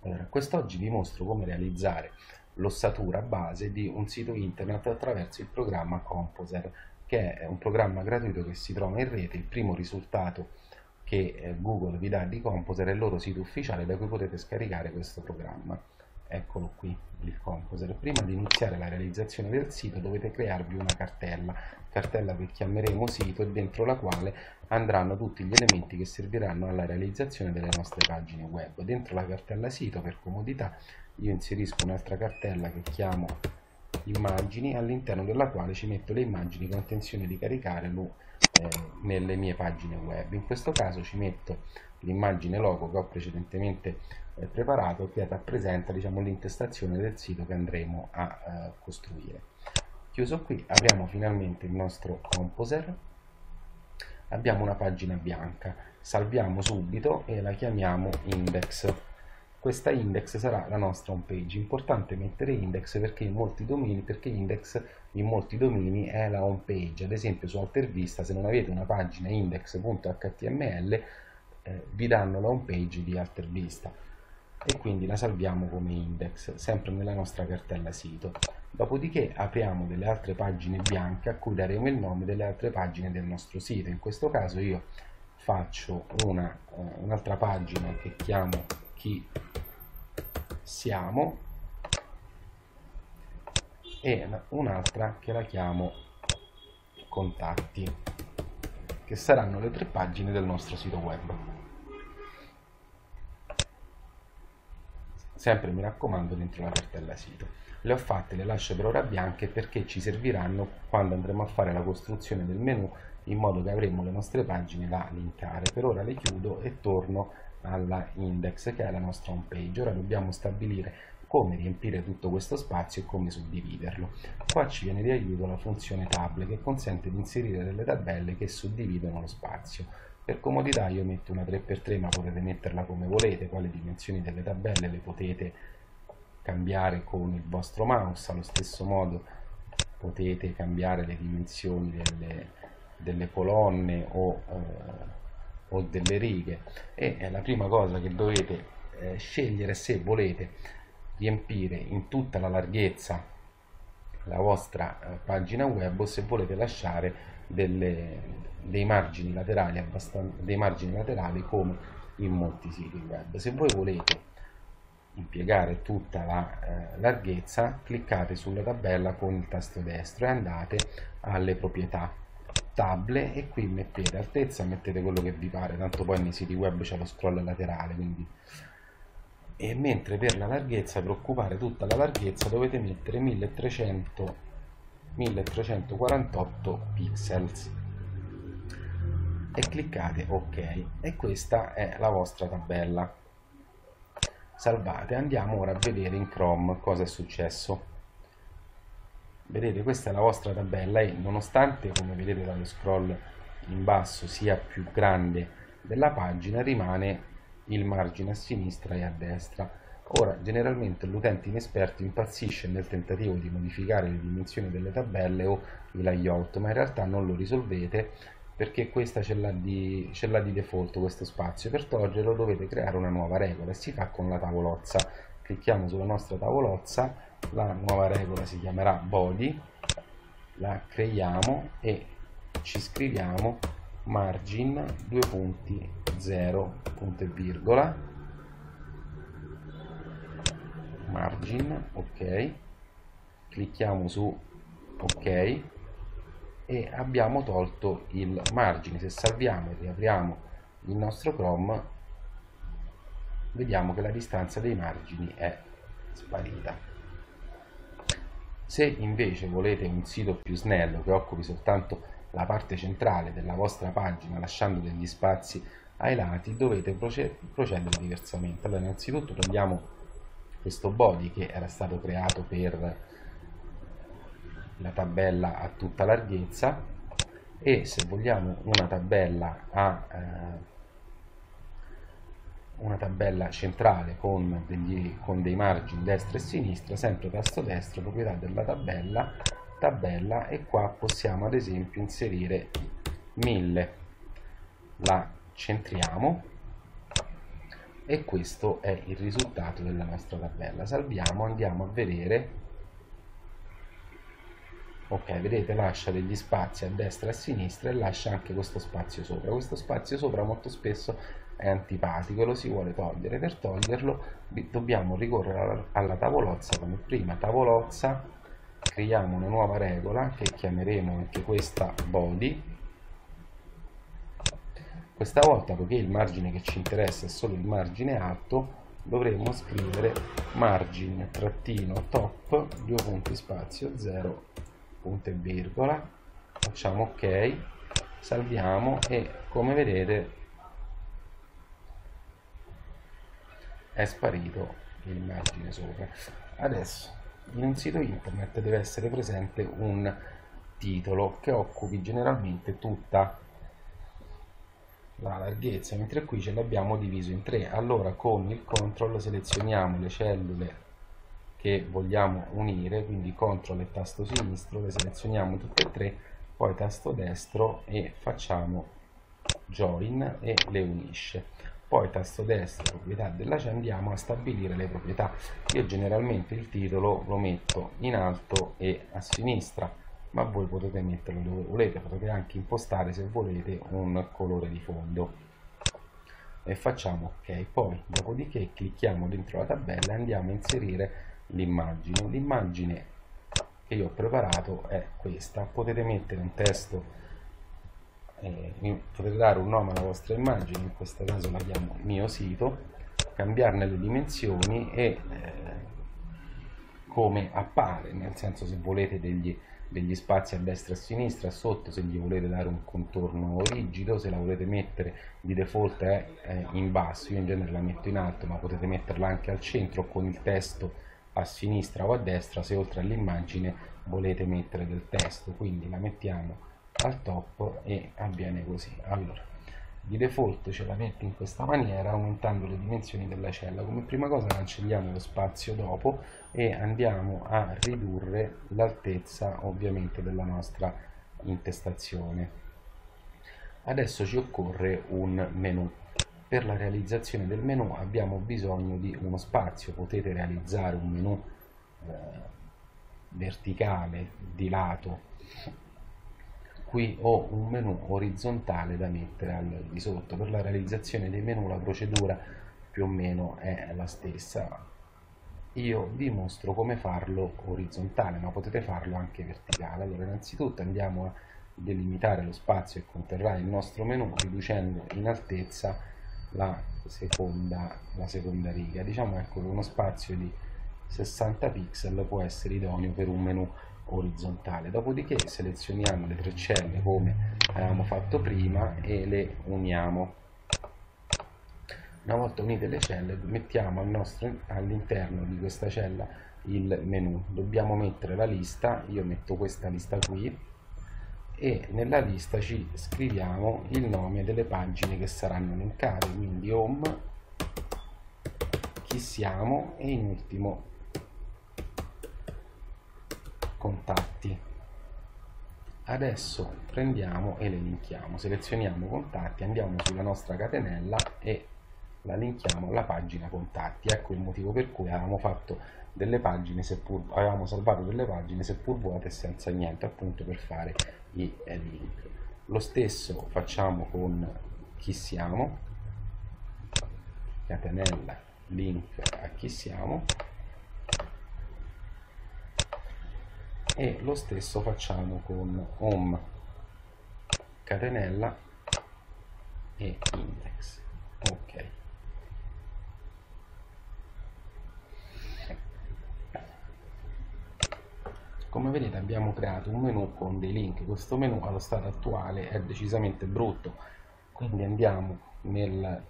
Allora, quest'oggi vi mostro come realizzare l'ossatura base di un sito internet attraverso il programma Composer, che è un programma gratuito che si trova in rete. Il primo risultato che Google vi dà di Composer è il loro sito ufficiale da cui potete scaricare questo programma. Eccolo qui, il Composer. Prima di iniziare la realizzazione del sito dovete crearvi una cartella che chiameremo sito e dentro la quale andranno tutti gli elementi che serviranno alla realizzazione delle nostre pagine web. Dentro la cartella sito, per comodità, io inserisco un'altra cartella che chiamo immagini, all'interno della quale ci metto le immagini che ho intenzione di caricare nelle mie pagine web. In questo caso ci metto l'immagine logo che ho precedentemente preparato, che rappresenta, diciamo, l'intestazione del sito che andremo a costruire. Chiuso qui, apriamo finalmente il nostro Composer. Abbiamo una pagina bianca, salviamo subito e la chiamiamo index. Questa index sarà la nostra home page. Importante mettere index perché index in molti domini è la home page. Ad esempio su Altervista, se non avete una pagina index.html, vi danno la home page di Altervista e quindi la salviamo come index, sempre nella nostra cartella sito. Dopodiché apriamo delle altre pagine bianche a cui daremo il nome delle altre pagine del nostro sito. In questo caso io faccio un'altra pagina che chiamo chi siamo e un'altra che la chiamo contatti, che saranno le tre pagine del nostro sito web. Sempre, mi raccomando, dentro la cartella sito. Le ho fatte, le lascio per ora bianche perché ci serviranno quando andremo a fare la costruzione del menu, in modo che avremo le nostre pagine da linkare. Per ora le chiudo e torno alla index, che è la nostra home page. Ora dobbiamo stabilire come riempire tutto questo spazio e come suddividerlo. Qua ci viene di aiuto la funzione table, che consente di inserire delle tabelle che suddividono lo spazio. Per comodità io metto una 3x3, ma potete metterla come volete. Qua le dimensioni delle tabelle le potete cambiare con il vostro mouse. Allo stesso modo potete cambiare le dimensioni delle colonne o delle righe. E la prima cosa che dovete scegliere se volete riempire in tutta la larghezza la vostra pagina web o se volete lasciare dei margini laterali come in molti siti web. Se voi volete impiegare tutta la larghezza, cliccate sulla tabella con il tasto destro e andate alle proprietà, table, e qui mettete altezza, mettete quello che vi pare, tanto poi nei siti web c'è lo scroll laterale, quindi. E mentre per la larghezza, per occupare tutta la larghezza, dovete mettere 1348 pixels e cliccate ok, e questa è la vostra tabella. Salvate. Andiamo ora a vedere in Chrome cosa è successo. Vedete, questa è la vostra tabella e nonostante, come vedete dallo scroll in basso, sia più grande della pagina, rimane il margine a sinistra e a destra. Ora, generalmente l'utente inesperto impazzisce nel tentativo di modificare le dimensioni delle tabelle o i layout, ma in realtà non lo risolvete perché questa ce l'ha di default questo spazio. Per toglierlo dovete creare una nuova regola e si fa con la tavolozza. Clicchiamo sulla nostra tavolozza, la nuova regola si chiamerà body, la creiamo e ci scriviamo margin 2.0 punto e virgola, margin, ok, clicchiamo su ok e abbiamo tolto il margine. Se salviamo e riapriamo il nostro Chrome, vediamo che la distanza dei margini è sparita. Se invece volete un sito più snello che occupi soltanto la parte centrale della vostra pagina, lasciando degli spazi ai lati, dovete procedere diversamente. Allora, innanzitutto prendiamo questo body che era stato creato per la tabella a tutta larghezza, e se vogliamo una tabella centrale con dei margini destra e sinistra, sempre tasto destro, proprietà della tabella, e qua possiamo ad esempio inserire 1000, la centriamo e questo è il risultato della nostra tabella. Salviamo, andiamo a vedere. Ok, vedete, lascia degli spazi a destra e a sinistra e lascia anche questo spazio sopra. Questo spazio sopra molto spesso è antipatico e lo si vuole togliere. Per toglierlo dobbiamo ricorrere alla tavolozza come prima. Tavolozza, creiamo una nuova regola che chiameremo anche questa body. Questa volta, poiché il margine che ci interessa è solo il margine alto, dovremo scrivere margine trattino top, due punti spazio 0 punto e virgola, facciamo ok, salviamo e come vedete è sparito il margine sopra. Adesso in un sito internet deve essere presente un titolo che occupi generalmente tutta la larghezza, mentre qui ce l'abbiamo diviso in tre. Allora con il control selezioniamo le cellule che vogliamo unire, quindi CTRL e tasto sinistro, le selezioniamo tutte e tre, poi tasto destro e facciamo join e le unisce. Poi tasto destro, proprietà della cellula, andiamo a stabilire le proprietà. Io generalmente il titolo lo metto in alto e a sinistra, ma voi potete metterlo dove volete, potete anche impostare se volete un colore di fondo. E facciamo ok, poi dopodiché clicchiamo dentro la tabella e andiamo a inserire l'immagine. L'immagine che io ho preparato è questa. Potete mettere un testo, potete dare un nome alla vostra immagine, in questo caso la chiamo mio sito, cambiarne le dimensioni e come appare, nel senso se volete degli spazi a destra e a sinistra, sotto se gli volete dare un contorno rigido, se la volete mettere di default è in basso, io in genere la metto in alto, ma potete metterla anche al centro con il testo a sinistra o a destra se oltre all'immagine volete mettere del testo, quindi la mettiamo al top e avviene così. Allora, di default ce la mette in questa maniera aumentando le dimensioni della cella. Come prima cosa cancelliamo lo spazio dopo e andiamo a ridurre l'altezza ovviamente della nostra intestazione. Adesso ci occorre un menu. Per la realizzazione del menu abbiamo bisogno di uno spazio. Potete realizzare un menu verticale di lato qui ho un menu orizzontale da mettere al di sotto. Per la realizzazione dei menu la procedura più o meno è la stessa. Io vi mostro come farlo orizzontale, ma potete farlo anche verticale. Allora, innanzitutto andiamo a delimitare lo spazio che conterrà il nostro menu riducendo in altezza la seconda riga. Diciamo ecco che uno spazio di 60 pixel può essere idoneo per un menu orizzontale. Dopodiché selezioniamo le tre celle come avevamo fatto prima e le uniamo. Una volta unite le celle mettiamo all'interno di questa cella il menu. Dobbiamo mettere la lista, io metto questa lista qui e nella lista ci scriviamo il nome delle pagine che saranno elencate, quindi home, chi siamo e in ultimo contatti. Adesso prendiamo e le linkiamo, selezioniamo contatti, andiamo sulla nostra catenella e la linkiamo alla pagina contatti. Ecco il motivo per cui avevamo fatto delle pagine avevamo salvato delle pagine seppur vuote e senza niente, appunto per fare i link. Lo stesso facciamo con chi siamo, catenella link a chi siamo, e lo stesso facciamo con home, catenella e index. Ok, come vedete abbiamo creato un menu con dei link. Questo menu allo stato attuale è decisamente brutto, quindi andiamo nella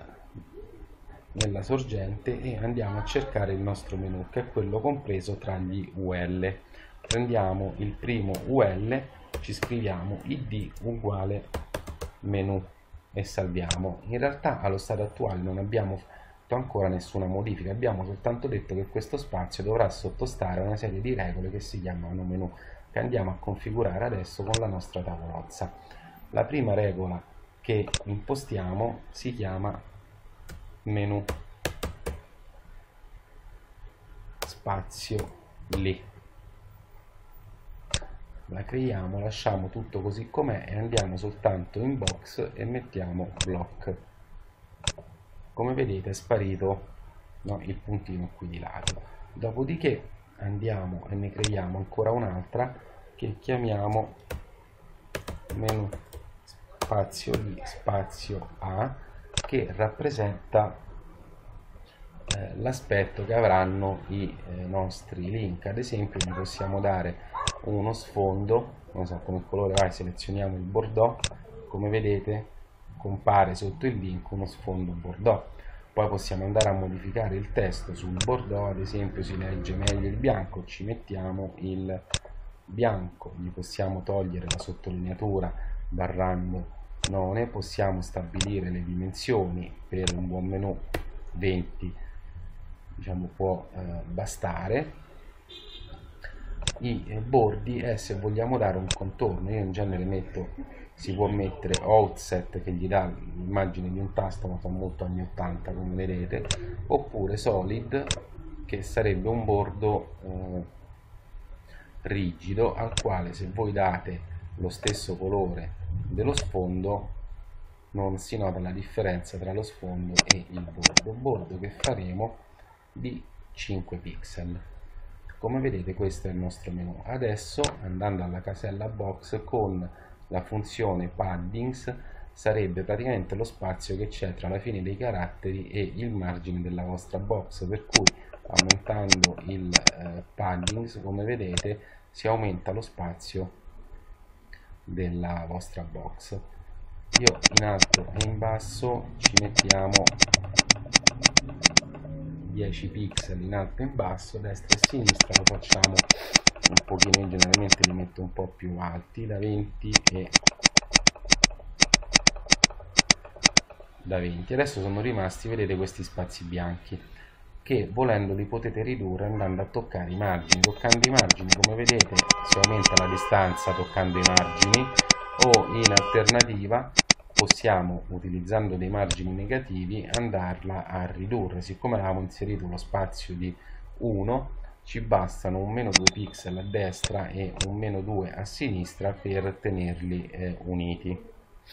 sorgente e andiamo a cercare il nostro menu, che è quello compreso tra gli UL. Prendiamo il primo UL, ci scriviamo id uguale menu e salviamo. In realtà allo stato attuale non abbiamo fatto ancora nessuna modifica, abbiamo soltanto detto che questo spazio dovrà sottostare a una serie di regole che si chiamano menu, che andiamo a configurare adesso con la nostra tavolozza. La prima regola che impostiamo si chiama menu spazio lì. La creiamo, lasciamo tutto così com'è e andiamo soltanto in box e mettiamo block. Come vedete è sparito, no, il puntino qui di lato. Dopodiché andiamo e ne creiamo ancora un'altra che chiamiamo menu spazio lì spazio A, che rappresenta l'aspetto che avranno i nostri link. Ad esempio gli possiamo dare uno sfondo, non so, come colore vai, selezioniamo il bordeaux, come vedete compare sotto il link uno sfondo bordeaux. Poi possiamo andare a modificare il testo sul bordeaux, ad esempio si legge meglio il bianco, ci mettiamo il bianco, gli possiamo togliere la sottolineatura barrando 9, possiamo stabilire le dimensioni, per un buon menu 20 diciamo può bastare. I bordi se vogliamo dare un contorno, io in genere metto, si può mettere offset che gli dà l'immagine di un tasto ma fa molto anni 80 come vedete, oppure solid che sarebbe un bordo rigido al quale se voi date lo stesso colore dello sfondo non si nota la differenza tra lo sfondo e il bordo che faremo di 5 pixel. Come vedete questo è il nostro menu. Adesso andando alla casella box con la funzione paddings sarebbe praticamente lo spazio che c'è tra la fine dei caratteri e il margine della vostra box, per cui aumentando il paddings come vedete si aumenta lo spazio della vostra box. Io in alto e in basso ci mettiamo 10 pixel in alto e in basso, destra e sinistra lo facciamo un pochino, generalmente li metto un po' più alti, da 20 e da 20. Adesso sono rimasti, vedete, questi spazi bianchi che volendoli potete ridurre andando a toccare i margini. Toccando i margini come vedete si aumenta la distanza toccando i margini, o in alternativa possiamo, utilizzando dei margini negativi, andarla a ridurre. Siccome avevamo inserito lo spazio di 1, ci bastano un meno 2 pixel a destra e un meno 2 a sinistra per tenerli uniti.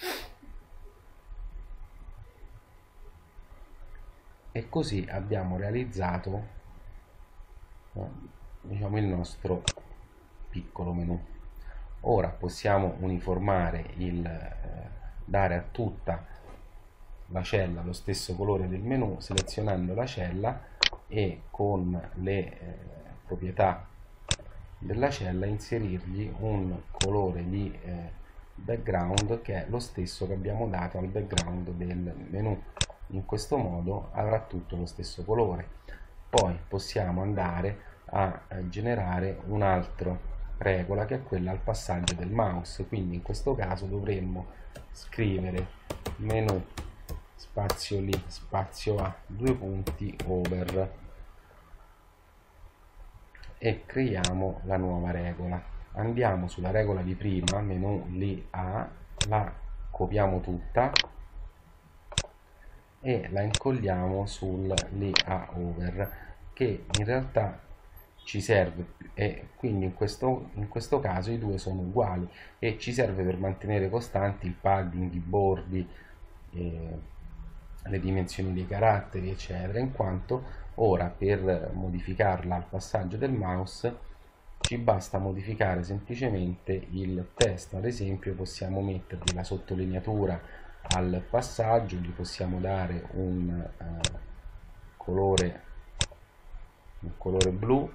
E così abbiamo realizzato diciamo il nostro piccolo menu. Ora possiamo uniformare dare a tutta la cella lo stesso colore del menu selezionando la cella e con le proprietà della cella inserirgli un colore di background che è lo stesso che abbiamo dato al background del menu. In questo modo avrà tutto lo stesso colore. Poi possiamo andare a generare un'altra regola che è quella al passaggio del mouse, quindi in questo caso dovremmo scrivere menu spazio lì spazio a 2 punti over e creiamo la nuova regola. Andiamo sulla regola di prima, menu lì a, la copiamo tutta e la incolliamo sul lì a over, che in realtà ci serve, e quindi in questo caso i due sono uguali e ci serve per mantenere costanti il padding, i bordi, le dimensioni dei caratteri eccetera, in quanto ora per modificarla al passaggio del mouse ci basta modificare semplicemente il testo. Ad esempio possiamo mettergli la sottolineatura al passaggio, gli possiamo dare un colore blu,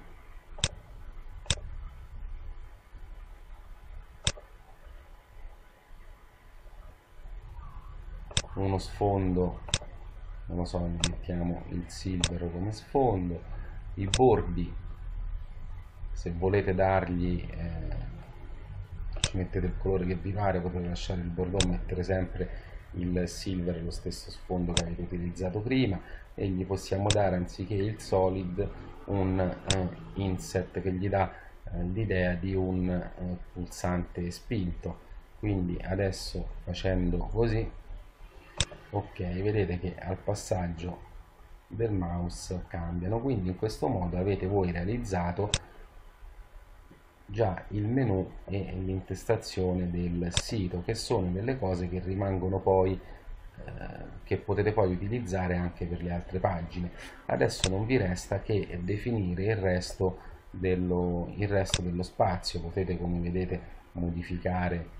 uno sfondo, non lo so, mettiamo il silver come sfondo. I bordi, se volete dargli ci mettete il colore che vi pare, potete lasciare il bordeaux, mettere sempre il silver, lo stesso sfondo che avete utilizzato prima, e gli possiamo dare anziché il solid un inset che gli dà l'idea di un pulsante spinto. Quindi adesso facendo così Ok, vedete che al passaggio del mouse cambiano, quindi in questo modo avete voi realizzato già il menu e l'intestazione del sito, che sono delle cose che rimangono poi che potete poi utilizzare anche per le altre pagine. Adesso non vi resta che definire il resto dello spazio. Potete, come vedete, modificare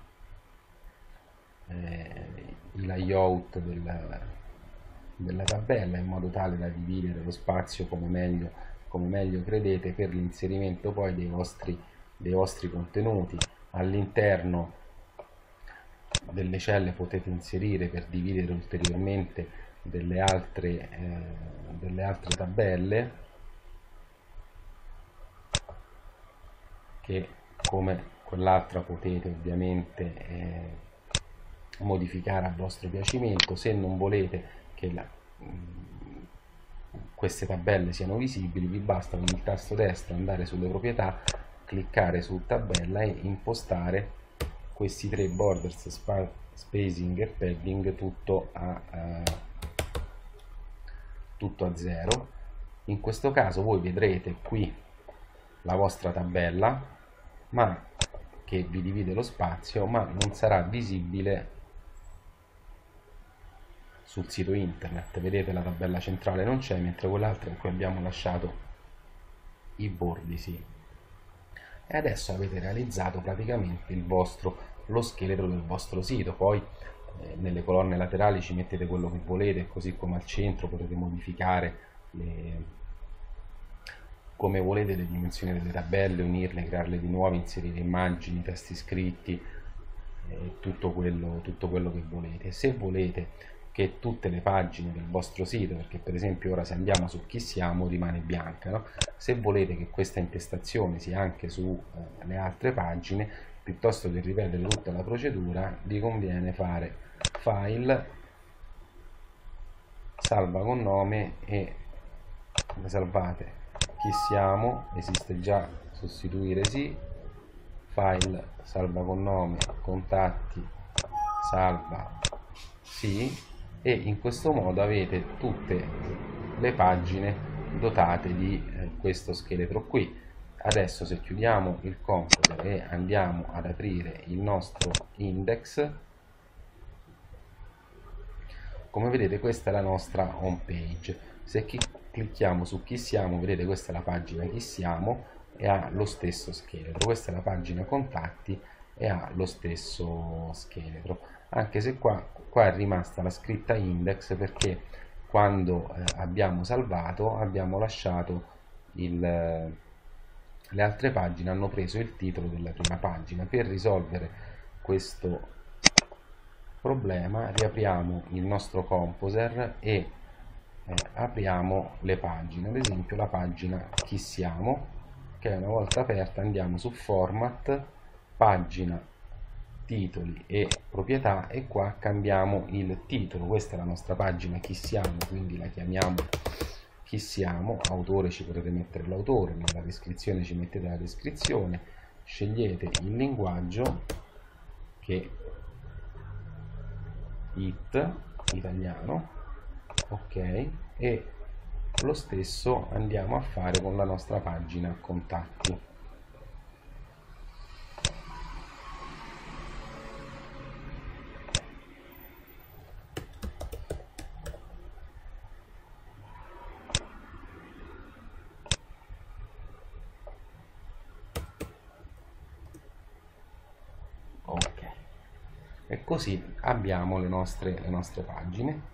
il layout della tabella in modo tale da dividere lo spazio come meglio credete per l'inserimento poi dei vostri contenuti. All'interno delle celle potete inserire per dividere ulteriormente delle altre tabelle che, come quell'altra, potete ovviamente modificare a vostro piacimento. Se non volete che queste tabelle siano visibili, vi basta con il tasto destro andare sulle proprietà, cliccare su tabella e impostare questi tre borders, spacing e padding tutto a 0. In questo caso voi vedrete qui la vostra tabella, ma che vi divide lo spazio, ma non sarà visibile sul sito internet. Vedete, la tabella centrale non c'è, mentre quell'altra in cui abbiamo lasciato i bordi sì. E adesso avete realizzato praticamente lo scheletro del vostro sito. Poi nelle colonne laterali ci mettete quello che volete, così come al centro potete modificare come volete le dimensioni delle tabelle, unirle, crearle di nuovo, inserire immagini, testi scritti, tutto quello che volete. Se volete che tutte le pagine del vostro sito, perché per esempio ora se andiamo su Chi siamo rimane bianca, no? Se volete che questa intestazione sia anche sulle altre pagine, piuttosto che ripetere tutta la procedura, vi conviene fare File, salva con nome, e salvate Chi siamo, esiste già, sostituire sì, File, salva con nome, contatti, salva sì, e in questo modo avete tutte le pagine dotate di questo scheletro qui. Adesso se chiudiamo il computer e andiamo ad aprire il nostro index, come vedete questa è la nostra home page. Se clicchiamo su Chi siamo, vedete questa è la pagina Chi siamo e ha lo stesso scheletro. Questa è la pagina contatti e ha lo stesso scheletro, anche se qua è rimasta la scritta index, perché quando abbiamo salvato abbiamo lasciato le altre pagine hanno preso il titolo della prima pagina. Per risolvere questo problema riapriamo il nostro Composer e apriamo le pagine, ad esempio la pagina Chi siamo, che una volta aperta andiamo su Format, pagina, titoli e proprietà, e qua cambiamo il titolo. Questa è la nostra pagina Chi siamo, quindi la chiamiamo Chi siamo. Autore, ci potete mettere l'autore, nella descrizione ci mettete la descrizione, scegliete il linguaggio, che italiano, ok, e lo stesso andiamo a fare con la nostra pagina contatti. Ok, e così abbiamo le nostre pagine.